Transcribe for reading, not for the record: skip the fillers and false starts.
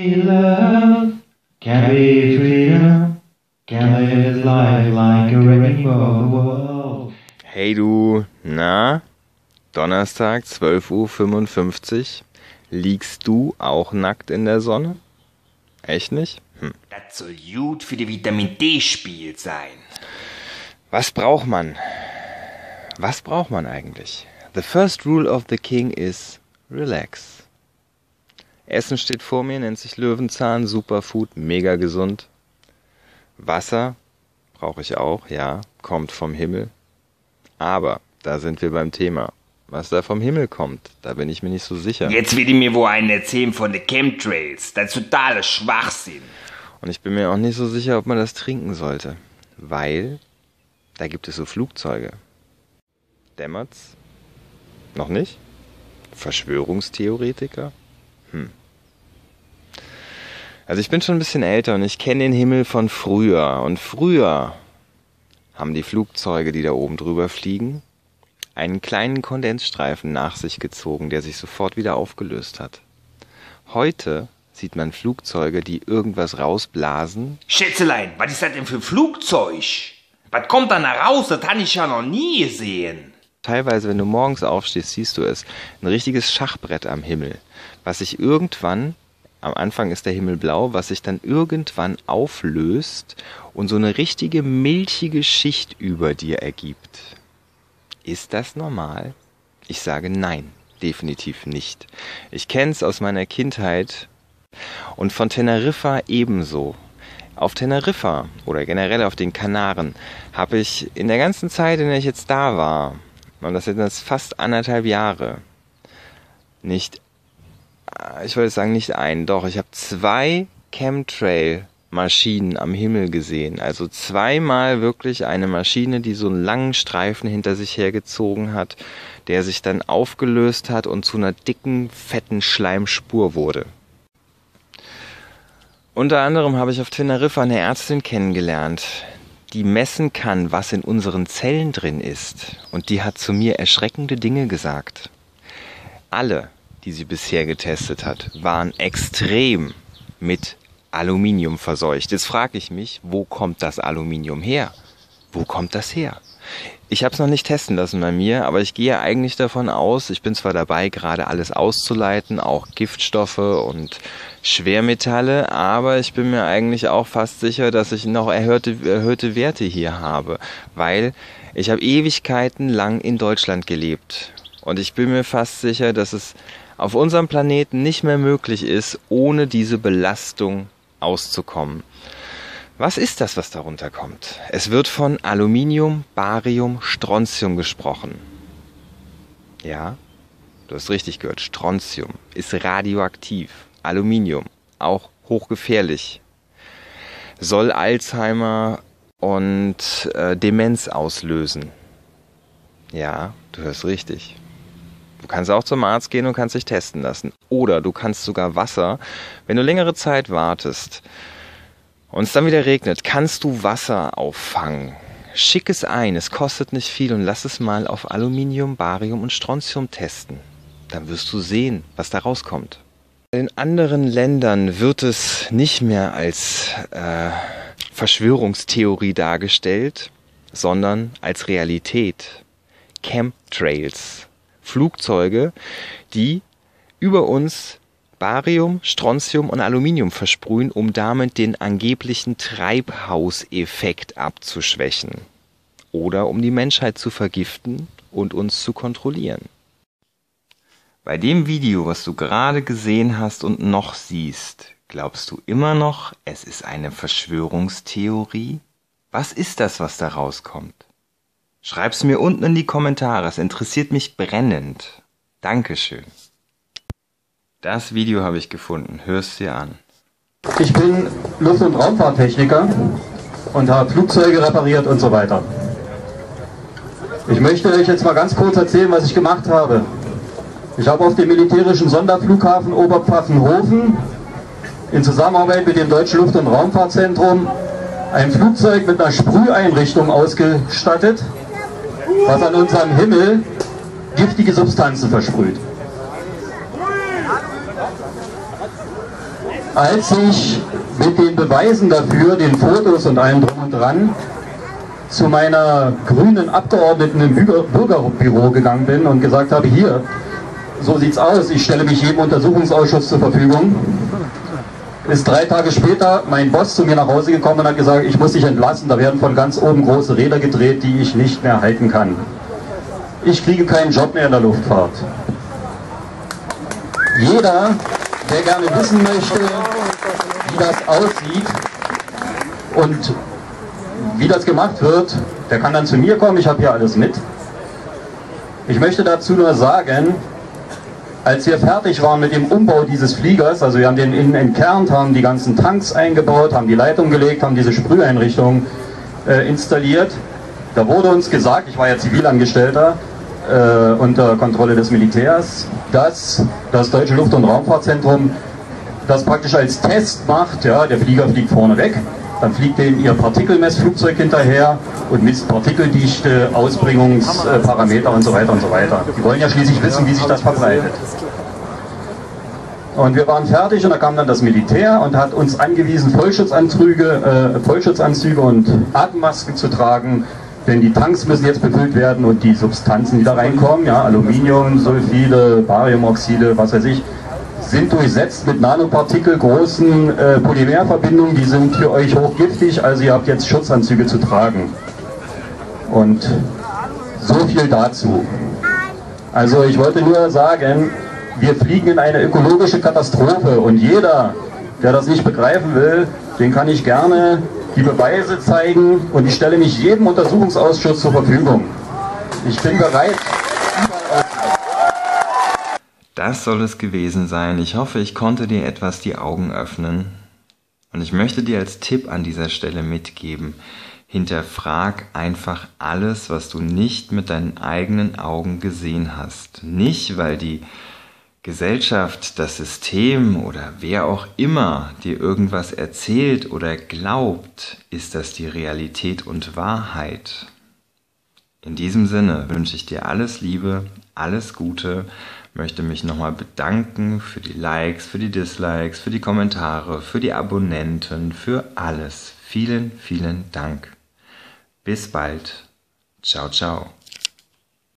be loved, can be freedom, can live life like a rainbow world. Hey du, na? Donnerstag, 12:55 Uhr. Liegst du auch nackt in der Sonne? Echt nicht? Das soll gut für die Vitamin D-Spiel sein. Was braucht man? Was braucht man eigentlich? The first rule of the king is relax. Essen steht vor mir, nennt sich Löwenzahn, Superfood, mega gesund. Wasser brauche ich auch, ja, kommt vom Himmel. Aber da sind wir beim Thema. Was da vom Himmel kommt, da bin ich mir nicht so sicher. Jetzt will ich mir wohl einen erzählen von den Chemtrails. Das ist totaler Schwachsinn. Und ich bin mir auch nicht so sicher, ob man das trinken sollte. Weil da gibt es so Flugzeuge. Dämmert's? Noch nicht? Verschwörungstheoretiker? Also ich bin schon ein bisschen älter und ich kenne den Himmel von früher. Und früher haben die Flugzeuge, die da oben drüber fliegen, einen kleinen Kondensstreifen nach sich gezogen, der sich sofort wieder aufgelöst hat. Heute sieht man Flugzeuge, die irgendwas rausblasen. Schätzelein, was ist das denn für ein Flugzeug? Was kommt da raus? Das habe ich ja noch nie gesehen. Teilweise, wenn du morgens aufstehst, siehst du es. Ein richtiges Schachbrett am Himmel, was sich irgendwann, am Anfang ist der Himmel blau, was sich dann irgendwann auflöst und so eine richtige milchige Schicht über dir ergibt. Ist das normal? Ich sage nein, definitiv nicht. Ich kenne es aus meiner Kindheit und von Teneriffa ebenso. Auf Teneriffa oder generell auf den Kanaren habe ich in der ganzen Zeit, in der ich jetzt da war, und das sind jetzt fast 1,5 Jahre, nicht, ich wollte sagen nicht einen, doch, ich habe 2 Chemtrail-Maschinen am Himmel gesehen. Also 2-mal wirklich eine Maschine, die so einen langen Streifen hinter sich hergezogen hat, der sich dann aufgelöst hat und zu einer dicken, fetten Schleimspur wurde. Unter anderem habe ich auf Teneriffa eine Ärztin kennengelernt, die messen kann, was in unseren Zellen drin ist. Und die hat zu mir erschreckende Dinge gesagt. Alle, die sie bisher getestet hat, waren extrem mit Aluminium verseucht. Jetzt frage ich mich, wo kommt das Aluminium her? Wo kommt das her? Ich habe es noch nicht testen lassen bei mir, aber ich gehe eigentlich davon aus, ich bin zwar dabei, gerade alles auszuleiten, auch Giftstoffe und Schwermetalle, aber ich bin mir eigentlich auch fast sicher, dass ich noch erhöhte Werte hier habe, weil ich habe Ewigkeiten lang in Deutschland gelebt und ich bin mir fast sicher, dass es auf unserem Planeten nicht mehr möglich ist, ohne diese Belastung auszukommen. Was ist das, was darunter kommt? Es wird von Aluminium, Barium, Strontium gesprochen. Ja, du hast richtig gehört, Strontium ist radioaktiv. Aluminium, auch hochgefährlich. Soll Alzheimer und Demenz auslösen. Ja, du hörst richtig. Du kannst auch zum Arzt gehen und kannst dich testen lassen. Oder du kannst sogar Wasser, wenn du längere Zeit wartest und es dann wieder regnet, kannst du Wasser auffangen. Schick es ein, es kostet nicht viel und lass es mal auf Aluminium, Barium und Strontium testen. Dann wirst du sehen, was da rauskommt. In anderen Ländern wird es nicht mehr als Verschwörungstheorie dargestellt, sondern als Realität. Chemtrails. Flugzeuge, die über uns Barium, Strontium und Aluminium versprühen, um damit den angeblichen Treibhauseffekt abzuschwächen. Oder um die Menschheit zu vergiften und uns zu kontrollieren. Bei dem Video, was du gerade gesehen hast und noch siehst, glaubst du immer noch, es ist eine Verschwörungstheorie? Was ist das, was da rauskommt? Schreib's mir unten in die Kommentare, es interessiert mich brennend. Dankeschön. Das Video habe ich gefunden, hör's dir an. Ich bin Luft- und Raumfahrttechniker und habe Flugzeuge repariert und so weiter. Ich möchte euch jetzt mal ganz kurz erzählen, was ich gemacht habe. Ich habe auf dem militärischen Sonderflughafen Oberpfaffenhofen in Zusammenarbeit mit dem Deutschen Luft- und Raumfahrtzentrum ein Flugzeug mit einer Sprüheinrichtung ausgestattet, was an unserem Himmel giftige Substanzen versprüht. Als ich mit den Beweisen dafür, den Fotos und allem drum und dran, zu meiner grünen Abgeordneten im Bürgerbüro gegangen bin und gesagt habe, hier, so sieht's aus, ich stelle mich jedem Untersuchungsausschuss zur Verfügung, ist 3 Tage später mein Boss zu mir nach Hause gekommen und hat gesagt, ich muss dich entlassen, da werden von ganz oben große Räder gedreht, die ich nicht mehr halten kann. Ich kriege keinen Job mehr in der Luftfahrt. Jeder, der gerne wissen möchte, wie das aussieht und wie das gemacht wird, der kann dann zu mir kommen, ich habe hier alles mit. Ich möchte dazu nur sagen, als wir fertig waren mit dem Umbau dieses Fliegers, also wir haben den innen entkernt, haben die ganzen Tanks eingebaut, haben die Leitung gelegt, haben diese Sprüheinrichtung installiert, da wurde uns gesagt, ich war ja Zivilangestellter, unter Kontrolle des Militärs, dass das Deutsche Luft- und Raumfahrtzentrum das praktisch als Test macht. Ja, der Flieger fliegt vorne weg, dann fliegt denen ihr Partikelmessflugzeug hinterher und misst Partikeldichte, Ausbringungsparameter und so weiter und so weiter. Die wollen ja schließlich wissen, wie sich das verbreitet. Und wir waren fertig und da kam dann das Militär und hat uns angewiesen, Vollschutzanzüge und Atemmasken zu tragen. Denn die Tanks müssen jetzt befüllt werden und die Substanzen, die da reinkommen, ja, Aluminium, Sulfide, Bariumoxide, was weiß ich, sind durchsetzt mit Nanopartikel großen Polymerverbindungen, die sind für euch hochgiftig, also ihr habt jetzt Schutzanzüge zu tragen. Und so viel dazu. Also ich wollte nur sagen, wir fliegen in eine ökologische Katastrophe und jeder, der das nicht begreifen will, den kann ich gerne die Beweise zeigen und ich stelle mich jedem Untersuchungsausschuss zur Verfügung. Ich bin bereit. Das soll es gewesen sein. Ich hoffe, ich konnte dir etwas die Augen öffnen. Und ich möchte dir als Tipp an dieser Stelle mitgeben: Hinterfrag einfach alles, was du nicht mit deinen eigenen Augen gesehen hast. Nicht, weil die Gesellschaft, das System oder wer auch immer dir irgendwas erzählt oder glaubt, ist das die Realität und Wahrheit. In diesem Sinne wünsche ich dir alles Liebe, alles Gute, möchte mich nochmal bedanken für die Likes, für die Dislikes, für die Kommentare, für die Abonnenten, für alles. Vielen, vielen Dank. Bis bald. Ciao, ciao.